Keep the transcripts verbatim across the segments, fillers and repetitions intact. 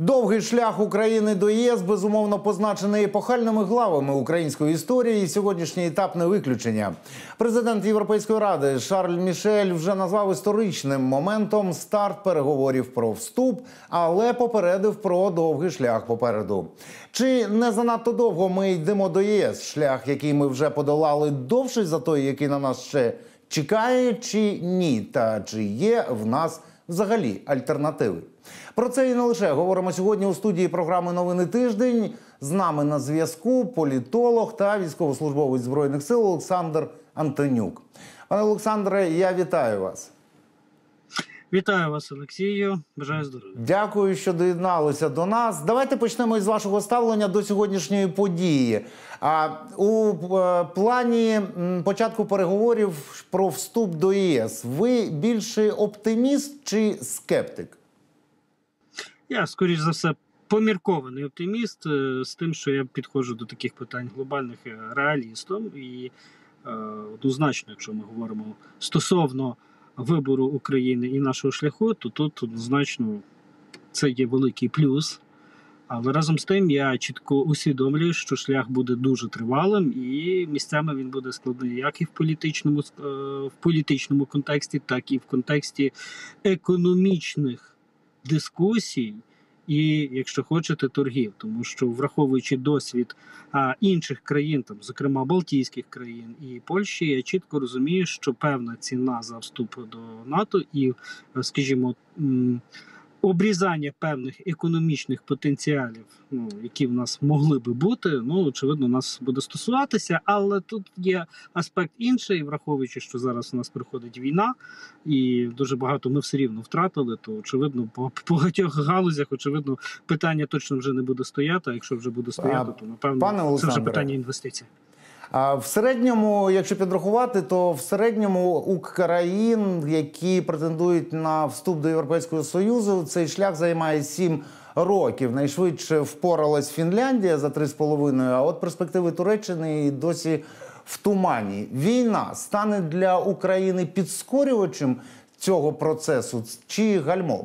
Довгий шлях України до ЄС, безумовно, позначений епохальними главами української історії, і сьогоднішній етап не виключення. Президент Європейської ради Шарль Мішель вже назвав історичним моментом старт переговорів про вступ, але попередив про довгий шлях попереду. Чи не занадто довго ми йдемо до ЄС? Шлях, який ми вже подолали, довший за той, який на нас ще чекає, чи ні? Та чи є в нас взагалі альтернативи? Про це і не лише говоримо сьогодні у студії програми «Новини тиждень». З нами на зв'язку політолог та військовослужбовець Збройних сил Олександр Антонюк. Пане Олександре, я вітаю вас. Вітаю вас, Олексію. Бажаю здоров'я. Дякую, що доєдналися до нас. Давайте почнемо із вашого ставлення до сьогоднішньої події. А у плані початку переговорів про вступ до ЄС ви більше оптиміст чи скептик? Я, скоріш за все, поміркований оптиміст з тим, що я підходжу до таких питань глобальних реалістом. І е, однозначно, якщо ми говоримо стосовно вибору України і нашого шляху, то тут однозначно це є великий плюс. Але разом з тим я чітко усвідомлюю, що шлях буде дуже тривалим і місцями він буде складний як і в політичному, в політичному контексті, так і в контексті економічних дискусій і, якщо хочете, торгів. Тому що, враховуючи досвід а, інших країн, там, зокрема Балтійських країн і Польщі, я чітко розумію, що певна ціна за вступ до НАТО і, скажімо, обрізання певних економічних потенціалів, ну, які в нас могли би бути, ну, очевидно, нас буде стосуватися, але тут є аспект інший, враховуючи, що зараз у нас приходить війна, і дуже багато ми все рівно втратили, то, очевидно, по багатьох галузях, очевидно, питання точно вже не буде стояти, а якщо вже буде стояти, то, напевно, це вже питання інвестицій. А в середньому, якщо підрахувати, то в середньому у країн, які претендують на вступ до Європейського Союзу, цей шлях займає сім років. Найшвидше впоралась Фінляндія за три з половиною, а от перспективи Туреччини досі в тумані. Війна стане для України підскорювачем цього процесу чи гальмом?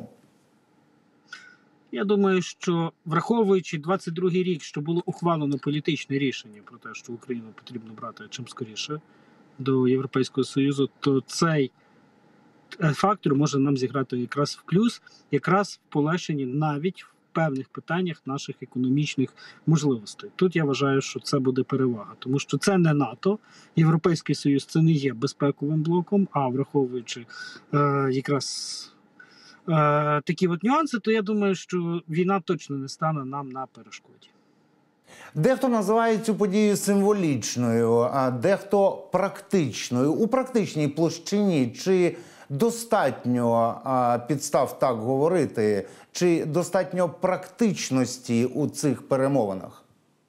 Я думаю, що враховуючи двадцять другий рік, що було ухвалено політичне рішення про те, що Україну потрібно брати чим скоріше до Європейського Союзу, то цей фактор може нам зіграти якраз в плюс, якраз в полегшенні навіть в певних питаннях наших економічних можливостей. Тут я вважаю, що це буде перевага, тому що це не НАТО, Європейський Союз це не є безпековим блоком, а враховуючи е, якраз Е, такі от нюанси, то я думаю, що війна точно не стане нам на перешкоді. Дехто називає цю подію символічною, а дехто практичною. У практичній площині чи достатньо а, підстав так говорити, чи достатньо практичності у цих перемовинах?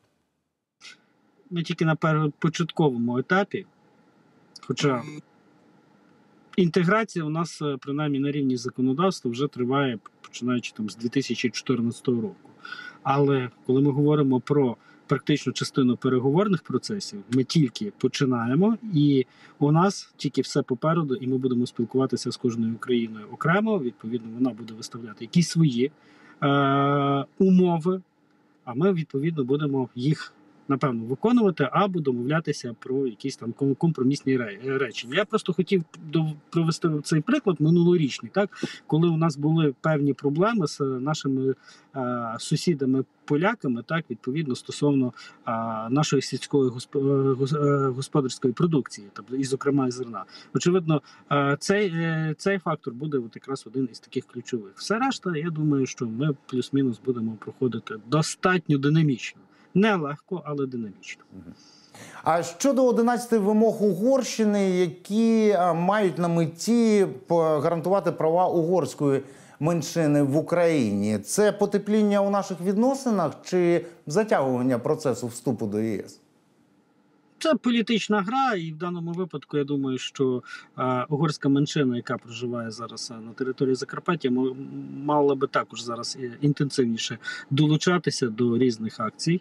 Ми тільки на початковому етапі, хоча інтеграція у нас, принаймні на рівні законодавства, вже триває, починаючи там з дві тисячі чотирнадцятого року. Але коли ми говоримо про практичну частину переговорних процесів, ми тільки починаємо, і у нас тільки все попереду, і ми будемо спілкуватися з кожною Україною окремо, відповідно, вона буде виставляти якісь свої е- умови, а ми, відповідно, будемо їх напевно, виконувати або домовлятися про якісь там компромісні речі. Я просто хотів провести цей приклад минулорічний, так, коли у нас були певні проблеми з нашими е, сусідами-поляками, так, відповідно, стосовно е, нашої сільської господарської продукції, тобто, і, зокрема, і зерна. Очевидно, е, цей, е, цей фактор буде от якраз один із таких ключових. Все решта, я думаю, що ми плюс-мінус будемо проходити достатньо динамічно. Не легко, але динамічно. А щодо одинадцяти вимог Угорщини, які мають на меті гарантувати права угорської меншини в Україні, це потепління у наших відносинах чи затягування процесу вступу до ЄС? Це політична гра, і в даному випадку, я думаю, що е, угорська меншина, яка проживає зараз на території Закарпаття, мала би також зараз інтенсивніше долучатися до різних акцій.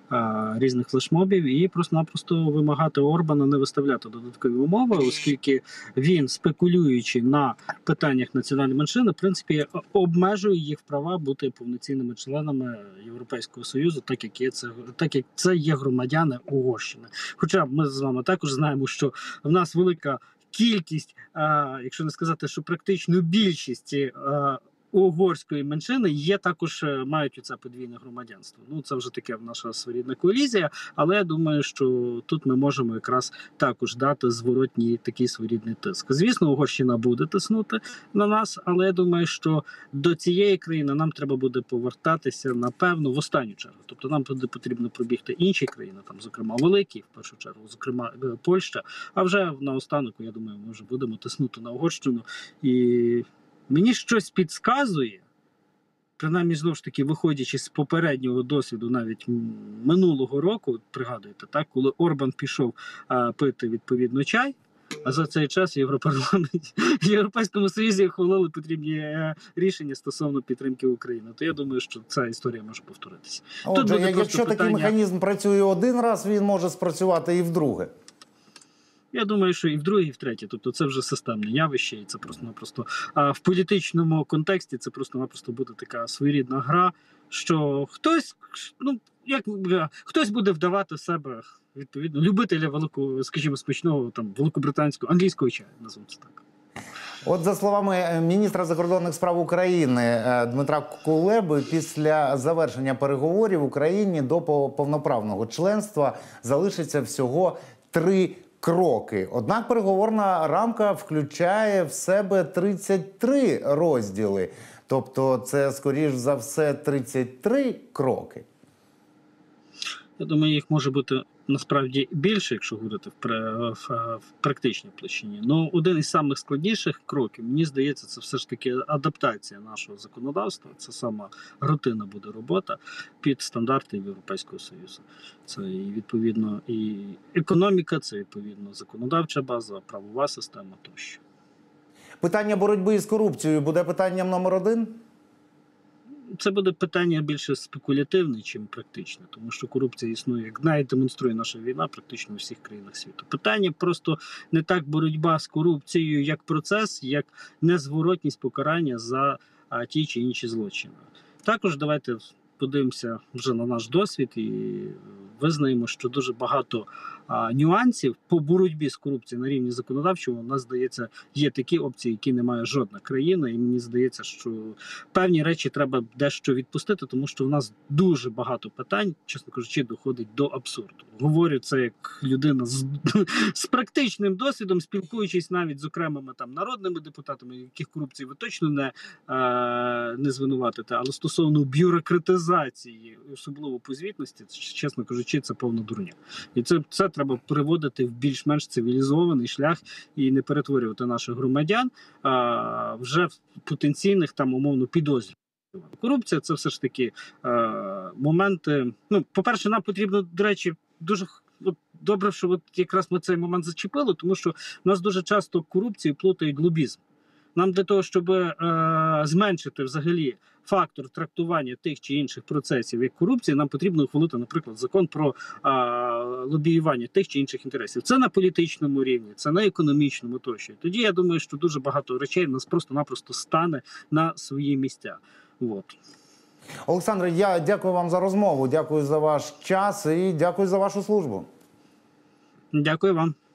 а, різних флешмобів і просто-напросто вимагати Орбана не виставляти додаткові умови, оскільки він, спекулюючи на питаннях національної меншини, в принципі, обмежує їх права бути повноцінними членами Європейського Союзу, так як є це, так як це є громадяни Угорщини. Хоча ми з вами також знаємо, що в нас велика кількість, а, якщо не сказати, що практично більшість а, угорської меншини є також, мають оце подвійне громадянство. Ну, це вже таке наша своєрідна колізія, але я думаю, що тут ми можемо якраз також дати зворотній такий своєрідний тиск. Звісно, Угорщина буде тиснути на нас, але я думаю, що до цієї країни нам треба буде повертатися, напевно, в останню чергу. Тобто нам буде потрібно пробігти інші країни, там, зокрема, великі, в першу чергу, зокрема, Польща, а вже наостанок, я думаю, ми вже будемо тиснути на Угорщину. І мені щось підказує, принаймні, знову ж таки, виходячи з попереднього досвіду, навіть минулого року, пригадуєте, так, коли Орбан пішов а, пити відповідно чай, а за цей час в Європарламенті, в Європейському Союзі ухвалили потрібні рішення стосовно підтримки України. То я думаю, що ця історія може повторитися. Отже, Тут буде якщо питання... такий механізм працює один раз, він може спрацювати і вдруге. Я думаю, що і в другій, і в третій. Тобто це вже системне явище, і це просто-напросто а в політичному контексті це просто-напросто буде така своєрідна гра, що хтось, ну, як хтось буде вдавати в себе, відповідно, любителя великого, скажімо, смачного там великобританського, англійського чаю, назвемо це так. От за словами міністра закордонних справ України Дмитра Кулеби, після завершення переговорів в Україні до повноправного членства залишиться всього три кроки. Однак переговорна рамка включає в себе тридцять три розділи. Тобто це, скоріш за все, тридцять три кроки. Я думаю, їх може бути насправді більше, якщо говорити в, в, в практичній площині. Ну, один із самих складніших кроків, мені здається, це все ж таки адаптація нашого законодавства. Це сама рутина буде робота під стандарти Європейського Союзу. Це і відповідно і економіка, це відповідно законодавча база, правова система тощо. Питання боротьби із корупцією буде питанням номер один? Це буде питання більше спекулятивне, чим практичне, тому що корупція існує, як навіть демонструє наша війна, практично у всіх країнах світу. Питання просто не так боротьба з корупцією як процес, як незворотність покарання за а, ті чи інші злочини. Також давайте подивимося вже на наш досвід і визнаємо, що дуже багато а, нюансів по боротьбі з корупцією на рівні законодавчого, у нас, здається, є такі опції, які не має жодна країна, і мені здається, що певні речі треба дещо відпустити, тому що в нас дуже багато питань, чесно кажучи, доходить до абсурду. Говорю це як людина з, з практичним досвідом, спілкуючись навіть з окремими там народними депутатами, яких корупції ви точно не, е, не звинуватите, але стосовно бюрократизації, особливо по звітності, чесно кажучи, це повна дурня. І це, це треба приводити в більш-менш цивілізований шлях і не перетворювати наших громадян а, вже в потенційних там умовно підозрюваних. Корупція – це все ж таки а, моменти. Ну, по-перше, нам потрібно, до речі, дуже от, добре, що от якраз ми цей момент зачепили, тому що в нас дуже часто корупцію плутають лобізм. Нам для того, щоб е, зменшити взагалі фактор трактування тих чи інших процесів як корупції, нам потрібно ухвалити, наприклад, закон про е, лобіювання тих чи інших інтересів. Це на політичному рівні, це на економічному тощо. Тоді я думаю, що дуже багато речей в нас просто-напросто стане на свої місця. От. Олександре, я дякую вам за розмову, дякую за ваш час і дякую за вашу службу. Дякую вам.